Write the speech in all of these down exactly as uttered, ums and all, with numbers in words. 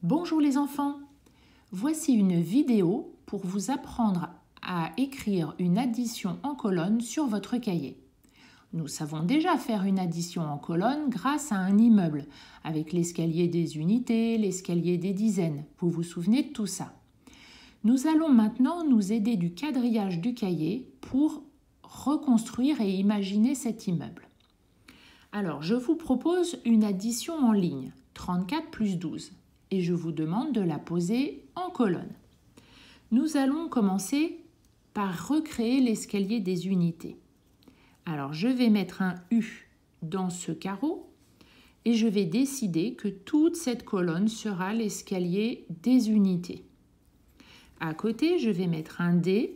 Bonjour les enfants, voici une vidéo pour vous apprendre à écrire une addition en colonne sur votre cahier. Nous savons déjà faire une addition en colonne grâce à un immeuble, avec l'escalier des unités, l'escalier des dizaines. Vous vous souvenez de tout ça? Nous allons maintenant nous aider du quadrillage du cahier pour reconstruire et imaginer cet immeuble. Alors, je vous propose une addition en ligne, trente-quatre plus douze. Et je vous demande de la poser en colonne. Nous allons commencer par recréer l'escalier des unités. Alors, je vais mettre un U dans ce carreau et je vais décider que toute cette colonne sera l'escalier des unités. À côté, je vais mettre un D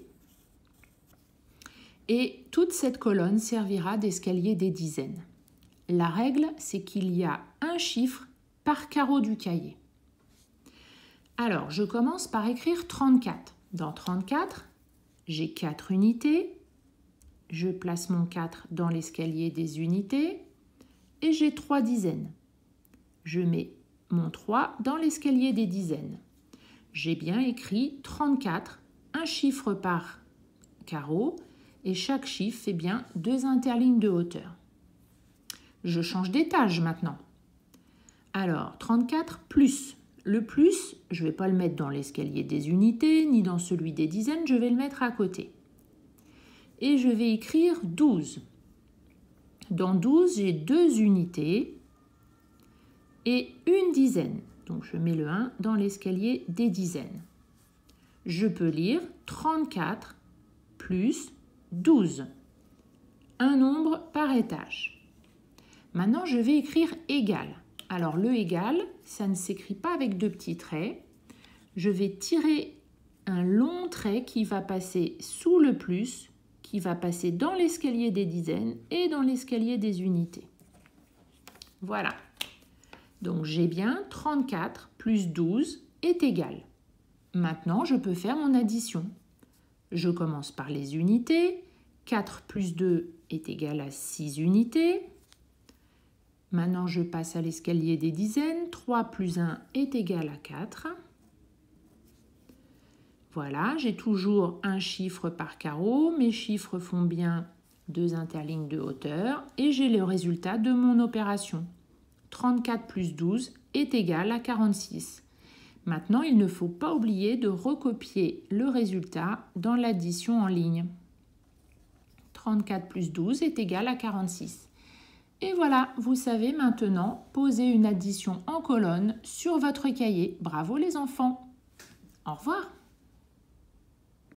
et toute cette colonne servira d'escalier des dizaines. La règle, c'est qu'il y a un chiffre par carreau du cahier. Alors, je commence par écrire trente-quatre. Dans trente-quatre, j'ai quatre unités. Je place mon quatre dans l'escalier des unités et j'ai trois dizaines. Je mets mon trois dans l'escalier des dizaines. J'ai bien écrit trente-quatre, un chiffre par carreau et chaque chiffre fait bien deux interlignes de hauteur. Je change d'étage maintenant. Alors, trente-quatre plus. Le plus, je ne vais pas le mettre dans l'escalier des unités, ni dans celui des dizaines, je vais le mettre à côté. Et je vais écrire douze. Dans douze, j'ai deux unités et une dizaine. Donc, je mets le un dans l'escalier des dizaines. Je peux lire trente-quatre plus douze. Un nombre par étage. Maintenant, je vais écrire égal. Alors, le égal, ça ne s'écrit pas avec deux petits traits. Je vais tirer un long trait qui va passer sous le plus, qui va passer dans l'escalier des dizaines et dans l'escalier des unités. Voilà. Donc, j'ai bien trente-quatre plus douze est égal. Maintenant, je peux faire mon addition. Je commence par les unités. quatre plus deux est égal à six unités. Maintenant, je passe à l'escalier des dizaines. trois plus un est égal à quatre. Voilà, j'ai toujours un chiffre par carreau. Mes chiffres font bien deux interlignes de hauteur. Et j'ai le résultat de mon opération. trente-quatre plus douze est égal à quarante-six. Maintenant, il ne faut pas oublier de recopier le résultat dans l'addition en ligne. trente-quatre plus douze est égal à quarante-six. Et voilà, vous savez maintenant poser une addition en colonne sur votre cahier. Bravo les enfants! Au revoir!